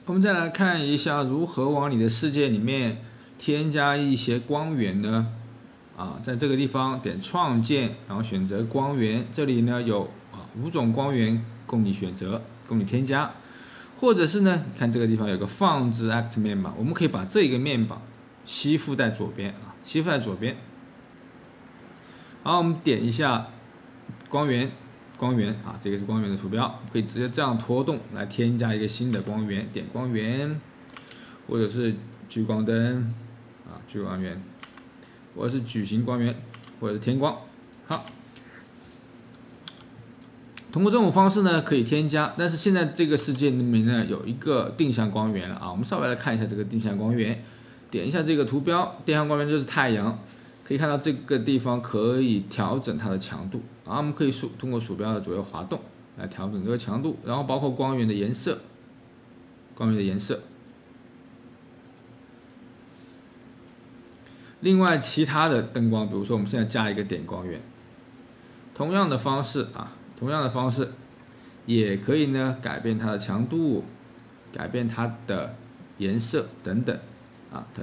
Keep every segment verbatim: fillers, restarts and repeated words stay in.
我们再来看一下如何往你的世界里面添加一些光源呢？啊，在这个地方点创建，然后选择光源，这里呢有啊五种光源供你选择，供你添加，或者是呢，你看这个地方有个放置 Act 面板，我们可以把这个面板吸附在左边啊，吸附在左边。好，我们点一下光源。光源啊，这个是光源的图标，可以直接这样拖动来添加一个新的光源，点光源，或者是聚光灯啊，聚光源，或者是矩形光源，或者是天光。好，通过这种方式呢，可以添加，但是现在这个世界里面呢有一个定向光源了啊，我们稍微来看一下这个定向光源，点一下这个图标，定向光源就是太阳。可以看到这个地方可以调整它的强度啊，我们可以数通过鼠标的左右滑动来调整这个强度，然后包括光源的颜色，光源的颜色。另外其他的灯光，比如说我们现在加一个点光源，同样的方式啊，同样的方式也可以呢改变它的强度，改变它的颜色等等啊，它。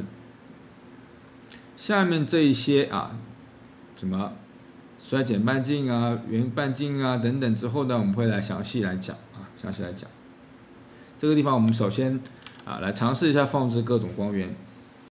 下面这一些啊，什么衰减半径啊、圆半径啊等等之后呢，我们会来详细来讲啊，详细来讲。这个地方我们首先啊来尝试一下放置各种光源。